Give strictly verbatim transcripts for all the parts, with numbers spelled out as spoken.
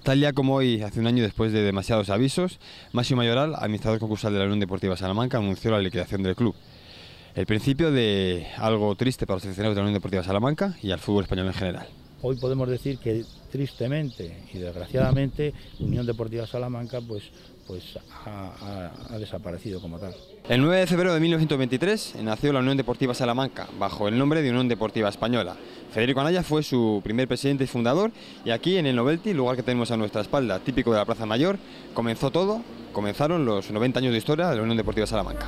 Tal día como hoy, hace un año, después de demasiados avisos, Masio Mayoral, administrador concursal de la Unión Deportiva Salamanca, anunció la liquidación del club. El principio de algo triste para los aficionados de la Unión Deportiva Salamanca y al fútbol español en general. Hoy podemos decir que tristemente y desgraciadamente Unión Deportiva Salamanca pues, pues ha, ha, ha desaparecido como tal. El nueve de febrero de mil novecientos veintitrés nació la Unión Deportiva Salamanca bajo el nombre de Unión Deportiva Española. Federico Anaya fue su primer presidente y fundador, y aquí en el Novelty, lugar que tenemos a nuestra espalda, típico de la Plaza Mayor, comenzó todo, comenzaron los noventa años de historia de la Unión Deportiva Salamanca.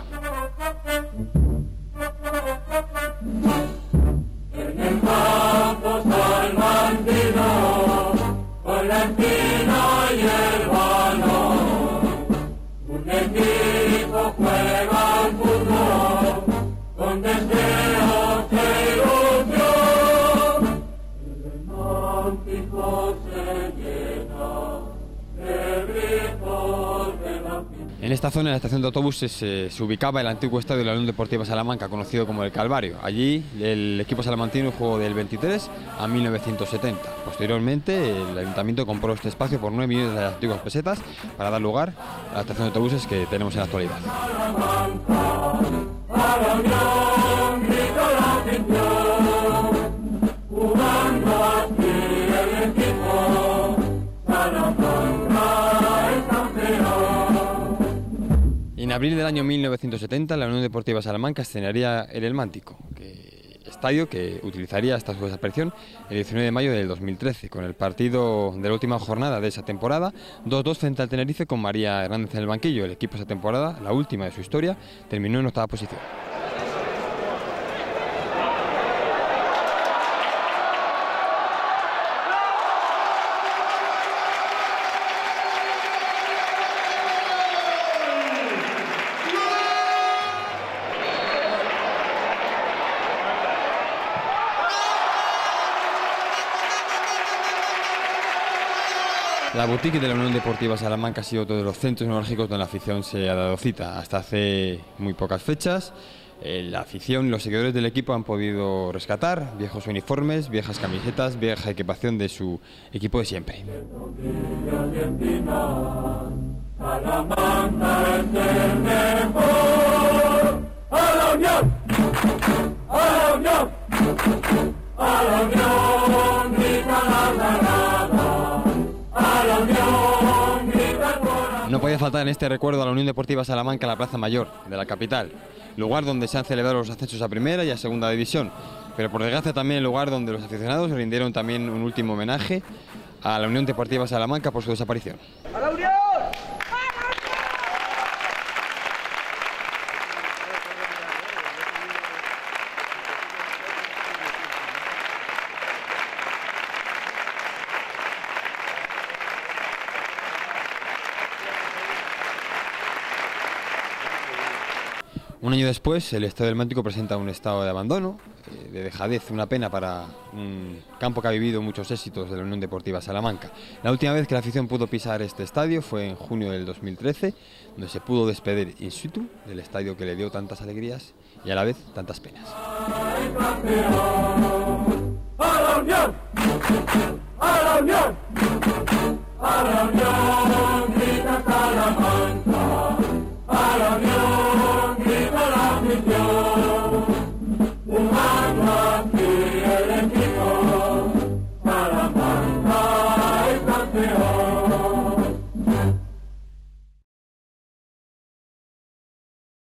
En el campo salmantino, con la espina y el balón, un equipo juega al fútbol con deseos de ilusión. El romántico se llena de gritos de la fiesta. En esta zona, en la estación de autobuses, se, se ubicaba el antiguo estadio de la Unión Deportiva Salamanca, conocido como el Calvario. Allí el equipo salamantino jugó del veintitrés a mil novecientos setenta. Posteriormente, el ayuntamiento compró este espacio por nueve millones de las antiguas pesetas para dar lugar a la estación de autobuses que tenemos en la actualidad. En abril del año mil novecientos setenta, la Unión Deportiva Salamanca estrenaría en el Mántico, que, estadio que utilizaría hasta su desaparición el diecinueve de mayo del dos mil trece, con el partido de la última jornada de esa temporada, dos dos frente al Tenerife con María Hernández en el banquillo. El equipo esa temporada, la última de su historia, terminó en octava posición. La boutique de la Unión Deportiva Salamanca ha sido otro de los centros neurálgicos donde la afición se ha dado cita. Hasta hace muy pocas fechas, eh, la afición y los seguidores del equipo han podido rescatar viejos uniformes, viejas camisetas, vieja equipación de su equipo de siempre. No podía faltar en este recuerdo a la Unión Deportiva Salamanca en la Plaza Mayor de la capital, lugar donde se han celebrado los ascensos a Primera y a Segunda División, pero por desgracia también el lugar donde los aficionados rindieron también un último homenaje a la Unión Deportiva Salamanca por su desaparición. ¡A la Unión! Un año después, el Estadio del Mántico presenta un estado de abandono, eh, de dejadez, una pena para un campo que ha vivido muchos éxitos de la Unión Deportiva Salamanca. La última vez que la afición pudo pisar este estadio fue en junio del dos mil trece, donde se pudo despedir in situ del estadio que le dio tantas alegrías y a la vez tantas penas.